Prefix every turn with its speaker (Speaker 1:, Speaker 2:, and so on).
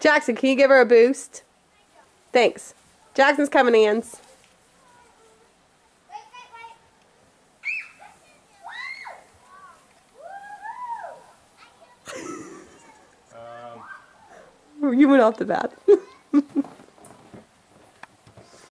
Speaker 1: Jackson, can you give her a boost? Thanks. Jackson's coming, Ans. You went off the bat.